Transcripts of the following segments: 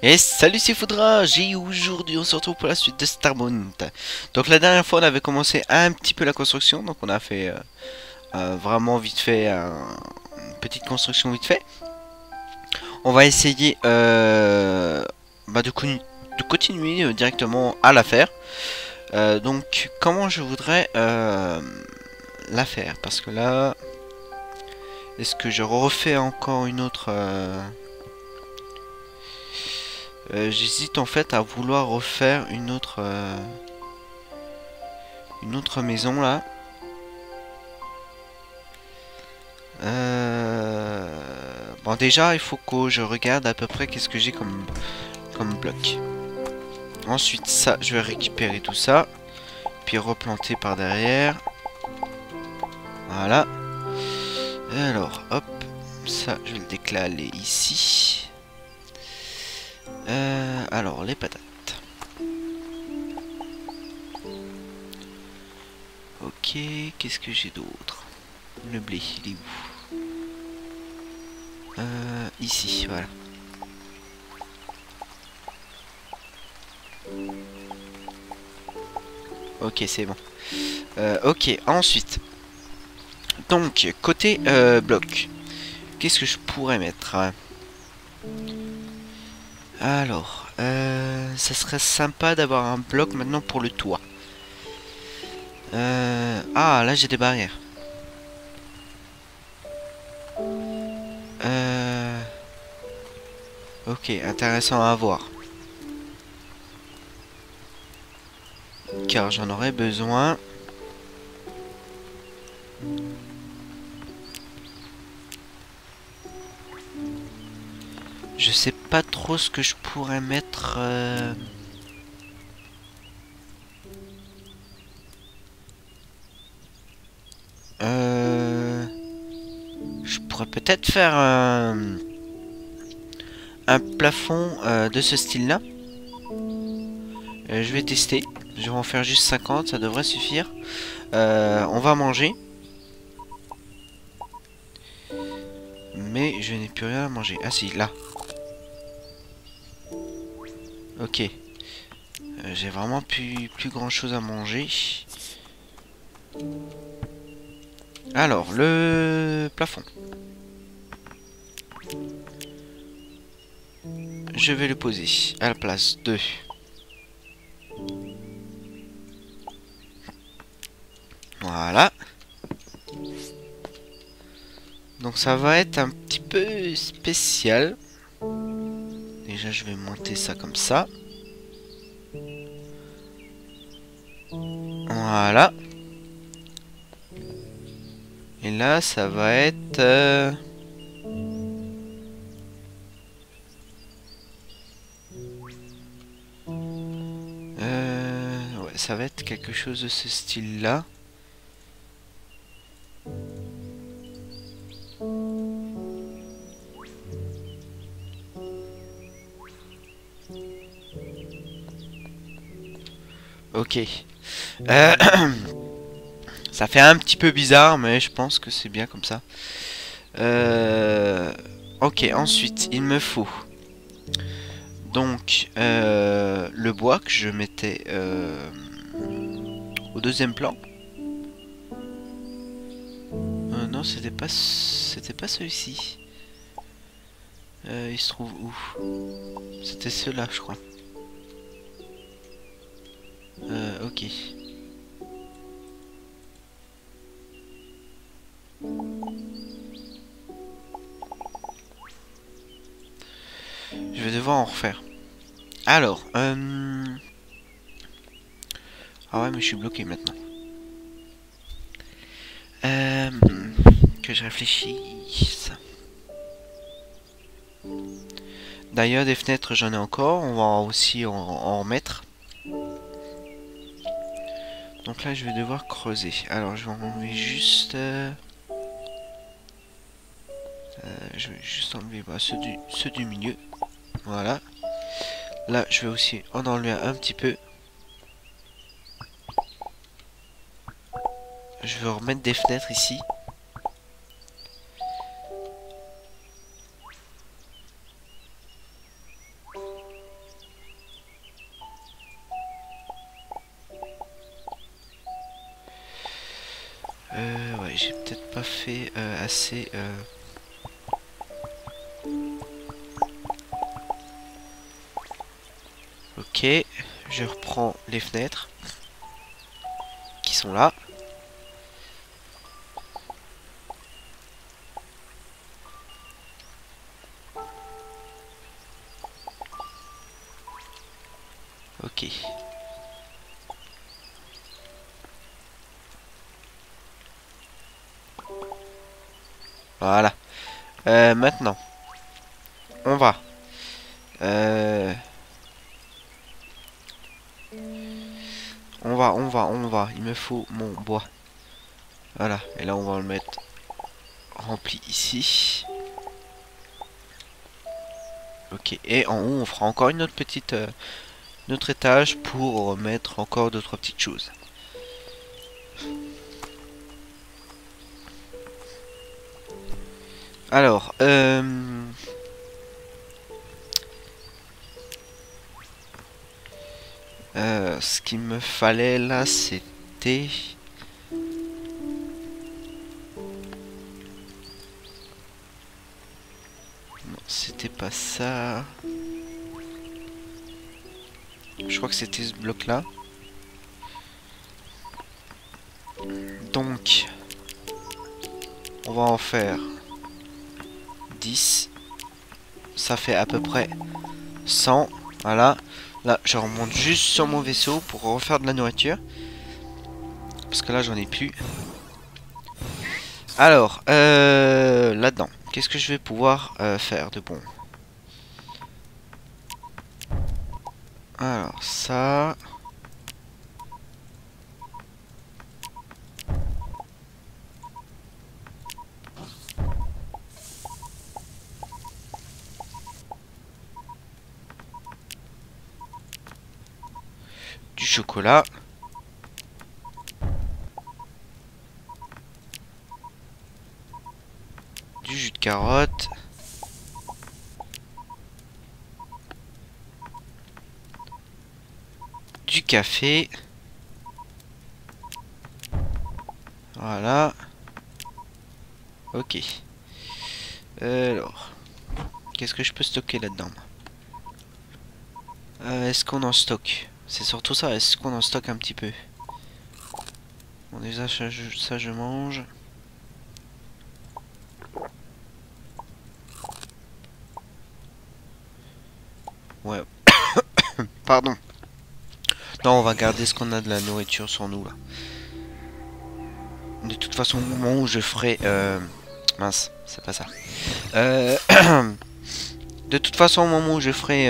Et salut, c'est Foudra, et aujourd'hui on se retrouve pour la suite de Starmount. Donc la dernière fois on avait commencé un petit peu la construction, donc on a fait vraiment vite fait une petite construction vite fait. On va essayer de continuer directement à la faire. Donc comment je voudrais la faire, parce que là, est-ce que je refais encore une autre j'hésite en fait à vouloir refaire une autre maison là. Bon, déjà il faut que je regarde à peu près qu'est-ce que j'ai comme bloc. Ensuite ça, je vais récupérer tout ça, puis replanter par derrière. Voilà. Alors hop, ça je vais le décaler ici. Alors les patates. Ok, qu'est-ce que j'ai d'autre? Le blé, il est où? Ici, voilà. Ok, c'est bon. Ok, ensuite. Donc, côté bloc. Qu'est-ce que je pourrais mettre? Alors, ça serait sympa d'avoir un bloc maintenant pour le toit. Ah, là j'ai des barrières. Ok, intéressant à voir. Car j'en aurais besoin. Je sais pas trop ce que je pourrais mettre. Je pourrais peut-être faire un plafond de ce style-là. Je vais tester. Je vais en faire juste 50, ça devrait suffire. On va manger. Mais je n'ai plus rien à manger. Ah si, là. Ok. J'ai vraiment plus grand chose à manger. Alors, le plafond. Je vais le poser à la place de... Voilà. Donc ça va être un petit peu spécial. Déjà, je vais monter ça comme ça. Voilà. Et là, ça va être... ouais, ça va être quelque chose de ce style-là. Ok. Ça fait un petit peu bizarre, mais je pense que c'est bien comme ça. Ok, ensuite, il me faut donc le bois que je mettais au deuxième plan. Non, c'était pas celui-ci. Il se trouve où? C'était ceux-là, je crois. Ok. Je vais devoir en refaire. Alors, ah ouais, mais je suis bloqué maintenant. Que je réfléchisse. D'ailleurs, des fenêtres, j'en ai encore. On va aussi en remettre. Donc là, je vais devoir creuser. Alors, je vais enlever juste... je vais juste enlever ceux du milieu. Voilà. Là, je vais aussi en enlever un petit peu. Je vais remettre des fenêtres ici. j'ai peut-être pas fait assez... Ok, je reprends les fenêtres qui sont là. Ok. Voilà. Maintenant, on va. On va. Il me faut mon bois. Voilà. Et là, on va le mettre rempli ici. Ok. Et en haut, on fera encore une autre petite... notre étage pour mettre encore deux trois petites choses. Alors, ce qu'il me fallait là, c'était... Non, c'était pas ça. Je crois que c'était ce bloc-là. Donc, on va en faire 10. Ça fait à peu près 100. Voilà. Là, je remonte juste sur mon vaisseau pour refaire de la nourriture. Parce que là, j'en ai plus. Alors, là-dedans, qu'est-ce que je vais pouvoir faire de bon? Alors, ça... Du chocolat. Du jus de carotte. Du café. Voilà. Ok. Alors. Qu'est-ce que je peux stocker là-dedans? Est-ce qu'on en stocke? C'est surtout ça, est-ce qu'on en stocke un petit peu? Bon déjà ça je mange. Ouais. Pardon. Non, on va garder ce qu'on a de la nourriture sur nous là. De toute façon, au moment où je ferai... mince, c'est pas ça. De toute façon, au moment où je ferai...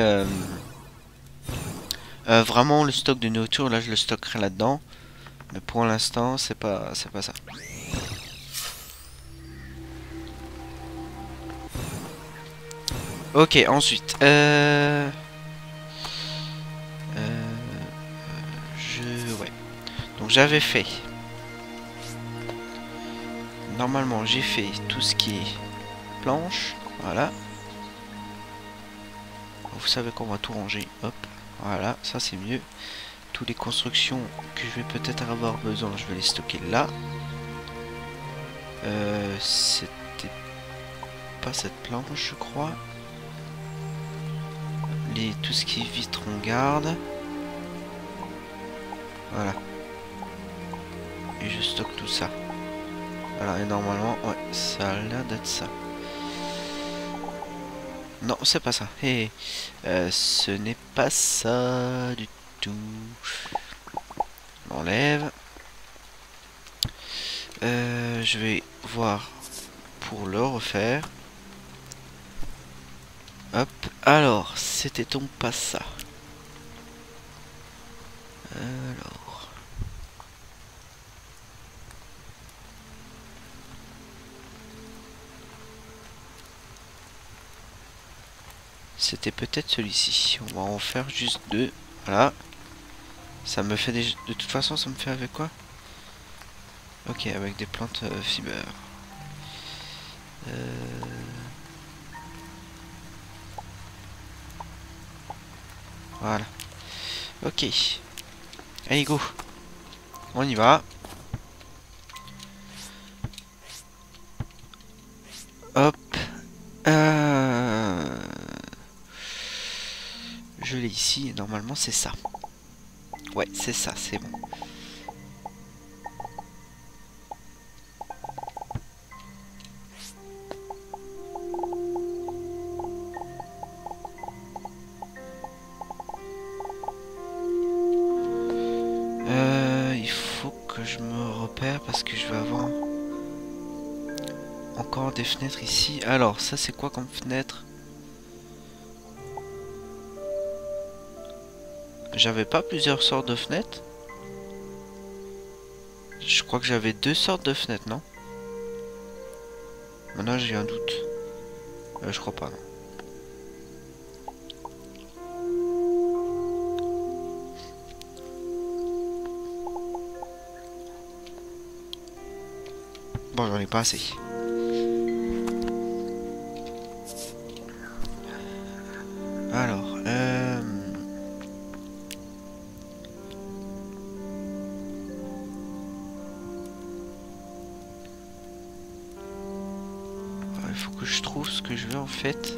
vraiment le stock de nourriture, là je le stockerai là-dedans. Mais pour l'instant, c'est pas ça. Ok, ensuite, ouais. Donc j'avais fait. Normalement, j'ai fait tout ce qui est planche. Voilà. Vous savez qu'on va tout ranger. Hop. Voilà, ça c'est mieux. Toutes les constructions que je vais peut-être avoir besoin, je vais les stocker là. C'était pas cette planche, je crois. Tout ce qui est vitre, on garde. Voilà. Et je stocke tout ça. Voilà, et normalement, ouais, ça a l'air d'être ça. Non, c'est pas ça. Et ce n'est pas ça du tout. On enlève. Je vais voir pour le refaire. Hop. Alors, c'était donc pas ça. Alors. C'était peut-être celui-ci. On va en faire juste deux. Voilà. Ça me fait des... De toute façon, ça me fait avec quoi? Ok, avec des plantes fiber. Voilà. Ok. Allez, go. On y va. ici, et normalement c'est ça. Ouais, c'est ça, c'est bon. Il faut que je me repère parce que je vais avoir encore des fenêtres ici. Alors, ça c'est quoi comme fenêtre? J'avais pas plusieurs sortes de fenêtres? Je crois que j'avais deux sortes de fenêtres, non? Maintenant j'ai un doute. Je crois pas, non. Bon, j'en ai pas assez. Alors, il faut que je trouve ce que je veux en fait.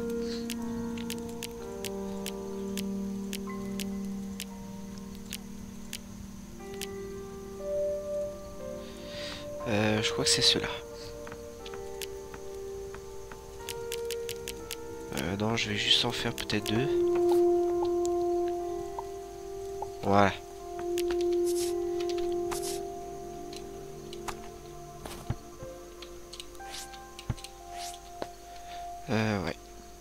Je crois que c'est cela. Non, je vais juste en faire peut-être deux. Voilà. Ouais.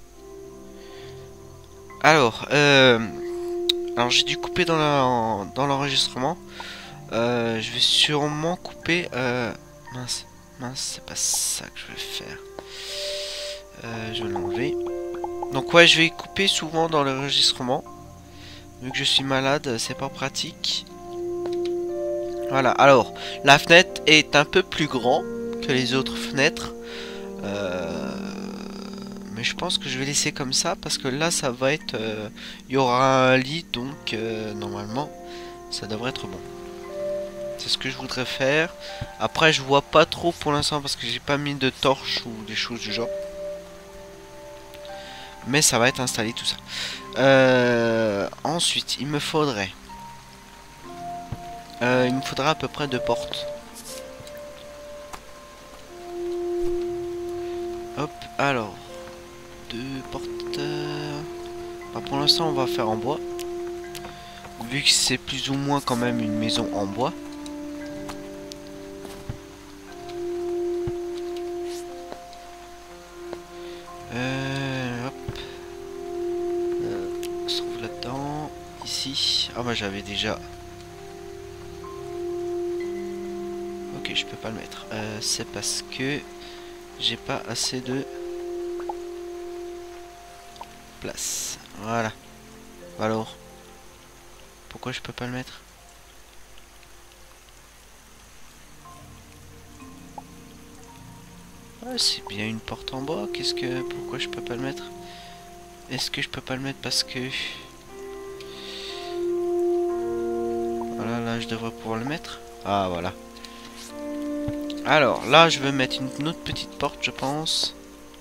Alors j'ai dû couper dans l'enregistrement. Je vais sûrement couper. Mince, c'est pas ça que je vais faire. Je vais l'enlever. Donc ouais, je vais couper souvent dans l'enregistrement. Vu que je suis malade, c'est pas pratique. Voilà, alors, la fenêtre est un peu plus grand que les autres fenêtres. Mais je pense que je vais laisser comme ça parce que là, ça va être... il y aura un lit, donc normalement, ça devrait être bon. C'est ce que je voudrais faire. Après, je vois pas trop pour l'instant parce que j'ai pas mis de torche ou des choses du genre. Mais ça va être installé tout ça. Ensuite, il me faudra à peu près deux portes. Hop, alors. Deux portes. Bah, pour l'instant, on va faire en bois. Vu que c'est plus ou moins quand même une maison en bois. Hop. On se trouve là-dedans. Ici. Ah bah j'avais déjà... Ok, je peux pas le mettre. C'est parce que j'ai pas assez de place. Voilà. Alors, pourquoi je peux pas le mettre? C'est bien une porte en bois. Pourquoi je peux pas le mettre? Est-ce que je peux pas le mettre parce que... Voilà, là je devrais pouvoir le mettre. Ah voilà. Alors là je vais mettre une autre petite porte, je pense.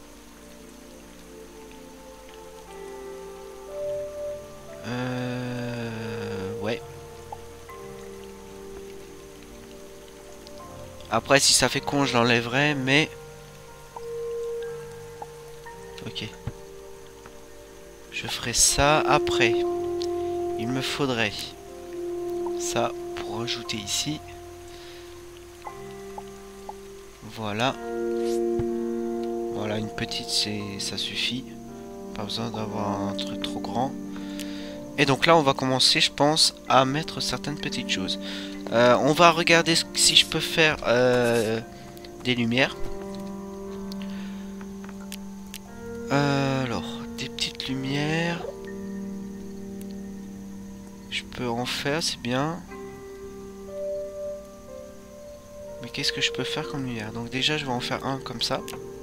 Ouais. Après si ça fait con je l'enlèverai, mais... Ok. Je ferai ça après. Il me faudrait ça pour rajouter ici. Voilà. Voilà, une petite, ça suffit. Pas besoin d'avoir un truc trop grand. Et donc là, on va commencer, je pense, à mettre certaines petites choses. On va regarder si je peux faire des lumières. Alors, des petites lumières. Je peux en faire, c'est bien. Mais qu'est-ce que je peux faire comme lumière? Donc déjà, je vais en faire un comme ça.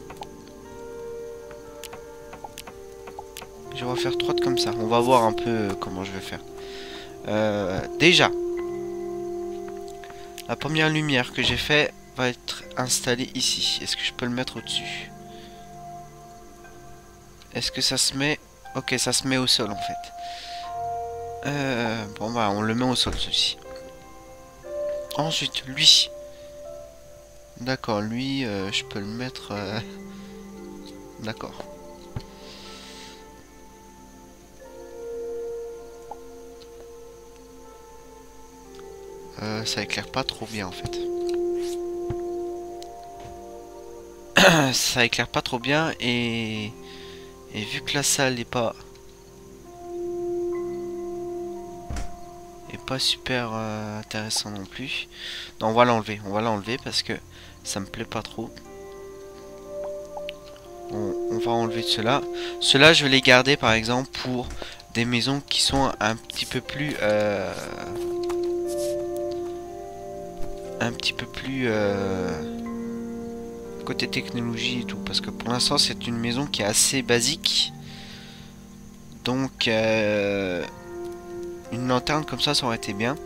Je vais en faire trois comme ça. On va voir un peu comment je vais faire. Déjà, la première lumière que j'ai fait va être installée ici. Est-ce que je peux le mettre au-dessus? Est-ce que ça se met? Ok, ça se met au sol en fait. Bon bah on le met au sol ceci. Ensuite lui. D'accord, lui je peux le mettre... D'accord. Ça éclaire pas trop bien en fait. Ça éclaire pas trop bien et vu que la salle est pas super intéressant non plus. Non, on va l'enlever parce que ça me plaît pas trop. On va enlever cela. Cela je vais les garder par exemple pour des maisons qui sont un petit peu plus côté technologie et tout, parce que pour l'instant c'est une maison qui est assez basique, donc une lanterne comme ça aurait été bien.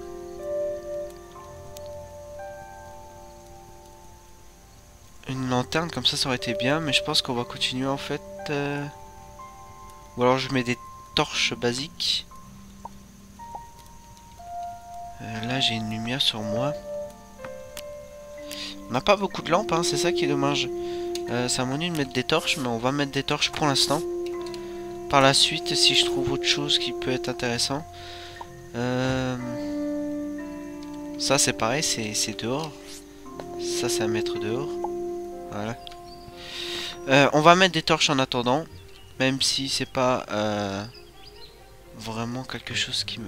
Une lanterne comme ça aurait été bien, mais je pense qu'on va continuer en fait, ou alors je mets des torches basiques. Là j'ai une lumière sur moi. On n'a pas beaucoup de lampes, hein, c'est ça qui est dommage. Ça m'ennuie de mettre des torches, mais on va mettre des torches pour l'instant. Par la suite, si je trouve autre chose qui peut être intéressant. Ça c'est pareil, c'est dehors. Ça c'est à mettre dehors. Voilà. On va mettre des torches en attendant. Même si c'est pas vraiment quelque chose qui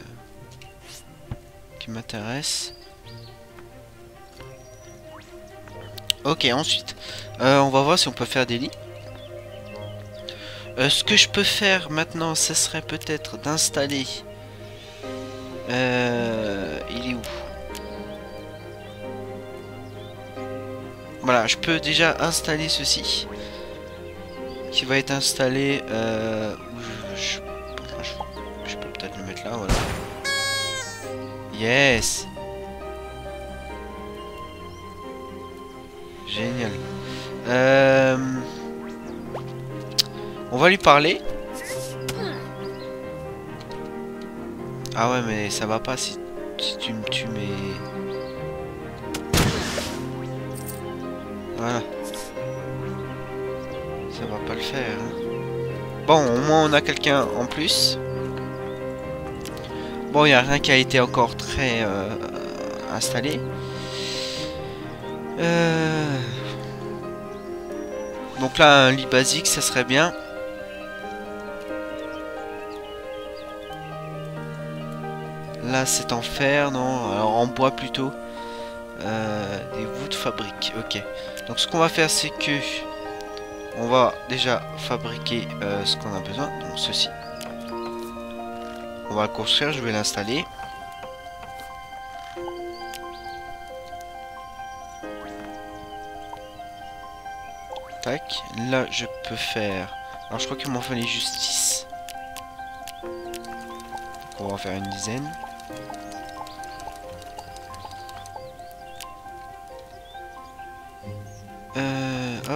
m'intéresse. Ok, ensuite, on va voir si on peut faire des lits. Ce que je peux faire maintenant, ce serait peut-être d'installer... il est où? Voilà, je peux déjà installer ceci. Qui va être installé... je peux peut-être le mettre là, voilà. Yes! Génial. On va lui parler. Ah ouais, mais ça va pas si tu me tues, mais... Voilà. Ça va pas le faire. Hein. Bon, au moins on a quelqu'un en plus. Bon, il n'y a rien qui a été encore très installé. Donc là, un lit basique, ça serait bien. Là, c'est en fer, non? Alors, en bois plutôt. Des wood fabriques, ok. Donc, ce qu'on va faire, c'est que... On va déjà fabriquer ce qu'on a besoin. Donc, ceci. On va le construire, je vais l'installer. Tac. Là, je peux faire... Alors, je crois qu'il m'en fallait juste 10. Donc, on va en faire une dizaine. Hop.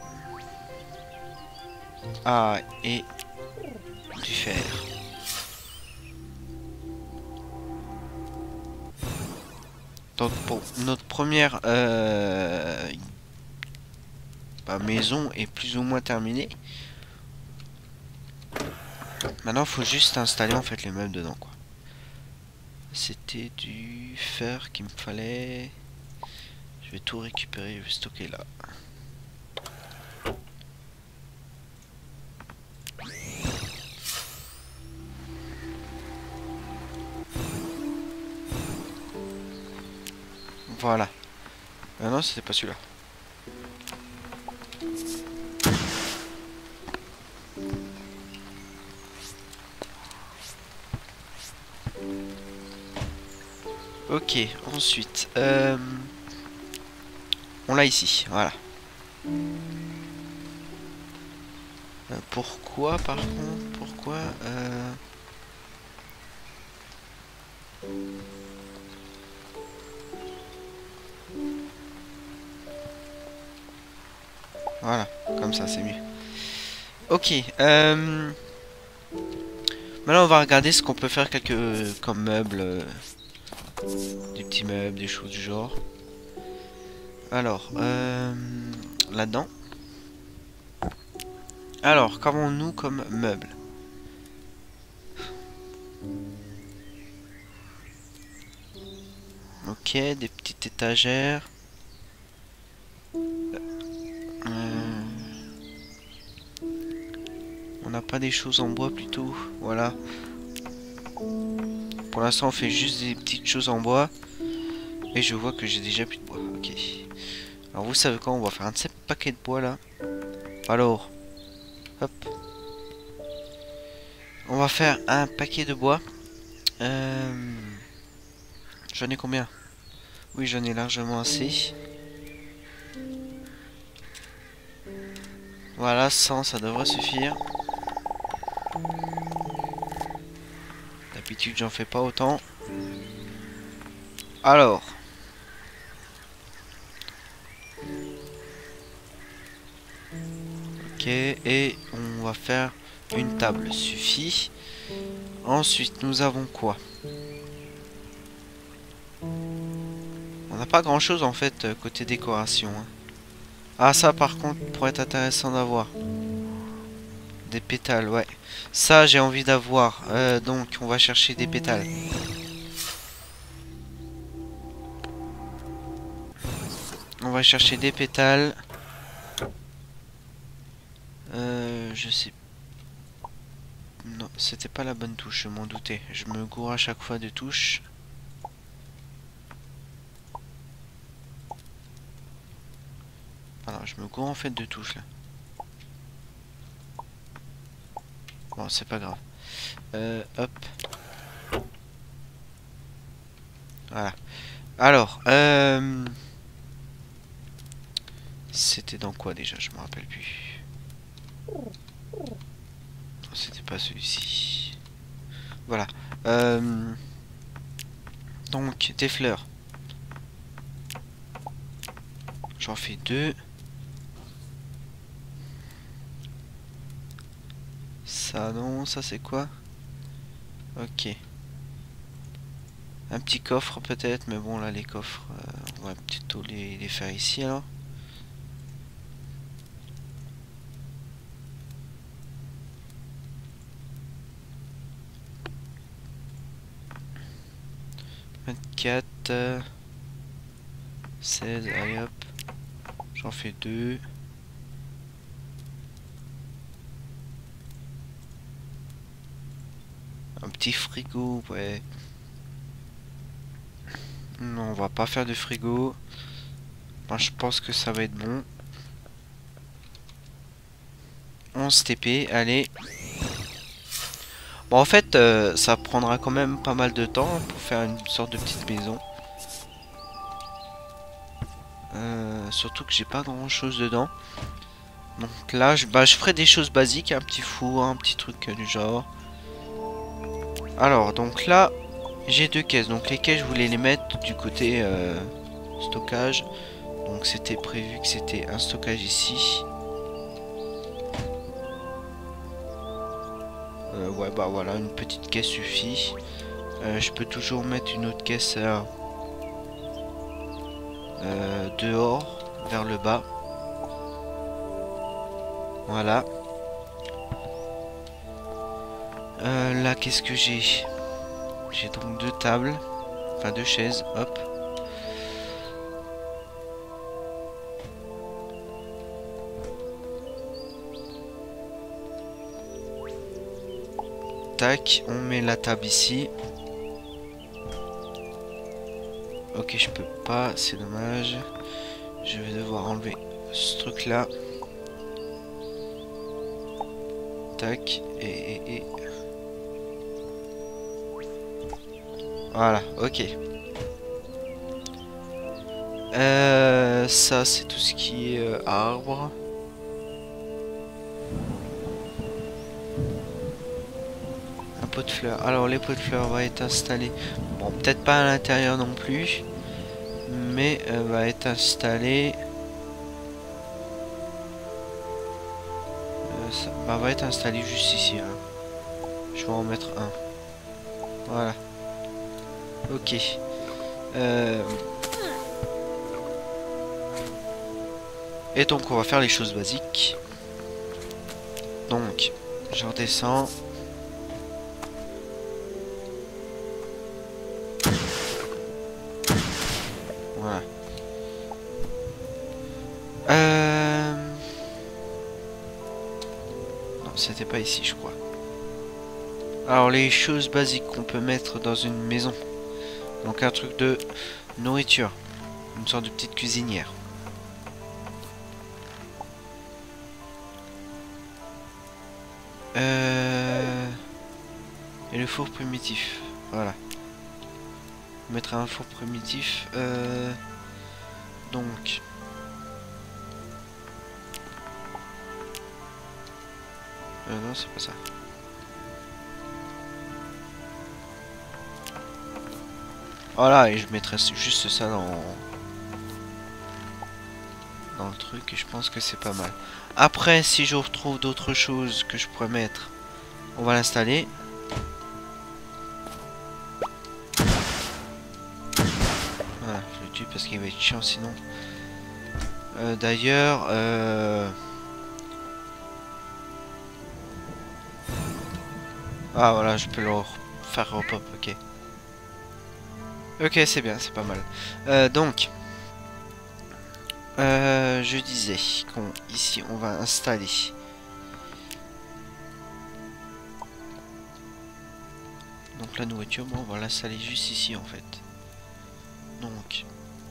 Ah, et du fer. Donc pour notre première maison est plus ou moins terminée. Maintenant, il faut juste installer en fait les meubles dedans, quoi. C'était du fer qu'il me fallait. Je vais tout récupérer, je vais stocker là. Voilà. Non, c'était pas celui-là. Ok, ensuite, on l'a ici, voilà. Pourquoi, par contre, pourquoi voilà, comme ça, c'est mieux. Ok, Maintenant, on va regarder ce qu'on peut faire comme meubles. Des petits meubles, des choses du genre. Alors, là-dedans. Alors, qu'avons-nous comme meubles? Ok, des petites étagères. On n'a pas des choses en bois plutôt. Voilà. Pour l'instant, on fait juste des petites choses en bois. Et je vois que j'ai déjà plus de bois. Ok. Alors, vous savez quoi? On va faire un de ces paquets de bois là. Alors, hop. On va faire un paquet de bois. J'en ai combien? Oui, j'en ai largement assez. Voilà, 100, ça devrait suffire. D'habitude, j'en fais pas autant. Alors. Ok, et on va faire une table, suffit. Ensuite, nous avons quoi? On n'a pas grand chose en fait côté décoration. Hein. Ah, ça par contre pourrait être intéressant d'avoir. Des pétales, ouais. Ça, j'ai envie d'avoir. Donc, on va chercher des pétales. On va chercher des pétales. Je sais. Non, c'était pas la bonne touche, je m'en doutais. Je me gourre à chaque fois de touche. Alors, je me gourre en fait de touche là. Bon, c'est pas grave. Hop. Voilà. Alors, c'était dans quoi déjà? Je me rappelle plus. Non, c'était pas celui-ci. Voilà. Donc, des fleurs. J'en fais 2. Ça, non, ça c'est quoi? Ok. Un petit coffre peut-être, mais bon là les coffres, on va plutôt les faire ici alors. Quatre 16, allez hop. J'en fais 2. Un petit frigo, ouais. Non, on va pas faire de frigo. Moi, je pense que ça va être bon. 11 TP, allez. Bon, en fait, ça prendra quand même pas mal de temps pour faire une sorte de petite maison. Surtout que j'ai pas grand chose dedans. Donc là, je ferai des choses basiques, un petit four, un petit truc du genre. Alors, donc là, j'ai 2 caisses. Donc les caisses, je voulais les mettre du côté stockage. Donc c'était prévu que c'était un stockage ici. Ouais, bah voilà, une petite caisse suffit. Je peux toujours mettre une autre caisse dehors, vers le bas. Voilà. Là, qu'est-ce que j'ai? J'ai donc 2 tables. Enfin, 2 chaises. Hop. Tac, on met la table ici. Ok, je peux pas, c'est dommage. Je vais devoir enlever ce truc là. Tac, et... Voilà, ok. Ça, c'est tout ce qui est arbre. Un pot de fleurs. Alors, les pots de fleurs vont être installés. Bon, peut-être pas à l'intérieur non plus. Mais va être installé. Ça va être installé juste ici. Hein. Je vais en mettre un. Voilà. Ok. Et donc on va faire les choses basiques. Donc, je redescends. Voilà. Non, c'était pas ici, je crois. Alors, les choses basiques qu'on peut mettre dans une maison. Donc, un truc de nourriture. Une sorte de petite cuisinière. Et le four primitif. Voilà. On mettra un four primitif. Donc. Non, c'est pas ça. Voilà, et je mettrai juste ça dans le truc, et je pense que c'est pas mal. Après, si je retrouve d'autres choses que je pourrais mettre, on va l'installer. Voilà, je le tue parce qu'il va être chiant sinon. D'ailleurs, ah voilà, je peux le faire repop, ok. Ok, c'est bien, c'est pas mal. Donc, je disais ici on va installer. Donc la nourriture, bon, on va l'installer juste ici en fait. Donc,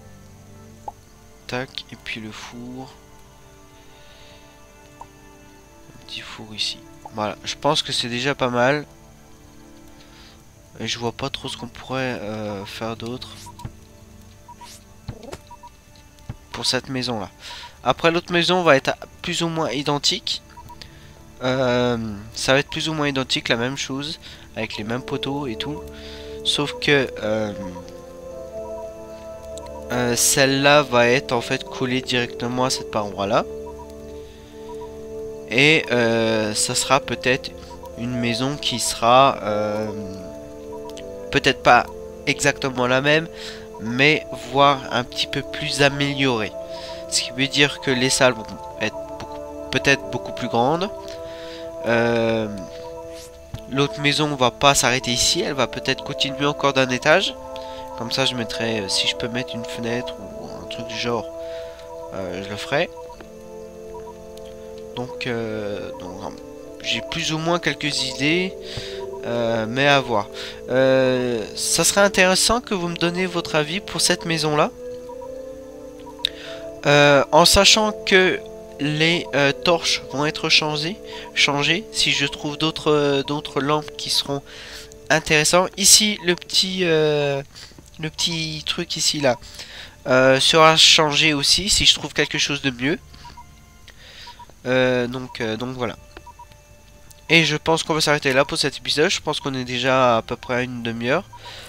tac, et puis le four. Un petit four ici. Voilà, je pense que c'est déjà pas mal. Et je vois pas trop ce qu'on pourrait faire d'autre pour cette maison là. Après l'autre maison va être plus ou moins identique. Ça va être plus ou moins identique, la même chose, avec les mêmes poteaux et tout. Sauf que celle-là va être en fait collée directement à cette paroi là. Et ça sera peut-être une maison qui sera peut-être pas exactement la même, mais voire un petit peu plus améliorée. Ce qui veut dire que les salles vont être peut-être beaucoup plus grandes. L'autre maison va pas s'arrêter ici, elle va peut-être continuer encore d'un étage. Comme ça je mettrai, si je peux mettre une fenêtre ou un truc du genre, je le ferai. Donc j'ai plus ou moins quelques idées. Mais à voir. Ça serait intéressant que vous me donniez votre avis pour cette maison là, en sachant que les torches vont être changées. Si je trouve d'autres lampes qui seront intéressantes. Ici le petit truc ici là sera changé aussi si je trouve quelque chose de mieux. Donc voilà. Et je pense qu'on va s'arrêter là pour cet épisode. Je pense qu'on est déjà à peu près à une demi-heure.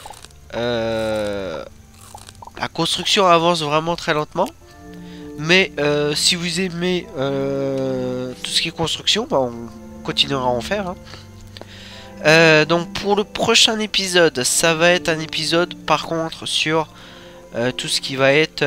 La construction avance vraiment très lentement. Mais si vous aimez tout ce qui est construction, bah, on continuera à en faire. Hein. Donc pour le prochain épisode, ça va être un épisode par contre sur tout ce qui va être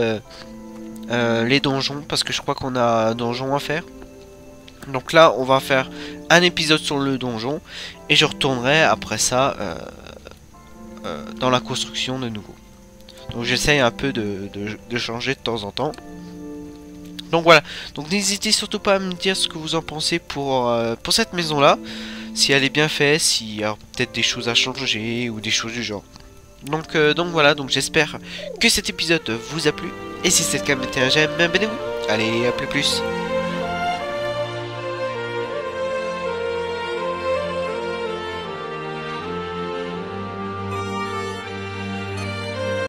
les donjons. Parce que je crois qu'on a un donjon à faire. Donc là, on va faire un épisode sur le donjon. Et je retournerai après ça dans la construction de nouveau. Donc j'essaye un peu de changer de temps en temps. Donc voilà. Donc n'hésitez surtout pas à me dire ce que vous en pensez pour cette maison là. Si elle est bien faite, s'il y a peut-être des choses à changer ou des choses du genre. Donc voilà. Donc j'espère que cet épisode vous a plu. Et si c'est le cas, mettez un j'aime, abonnez-vous. Allez, à plus.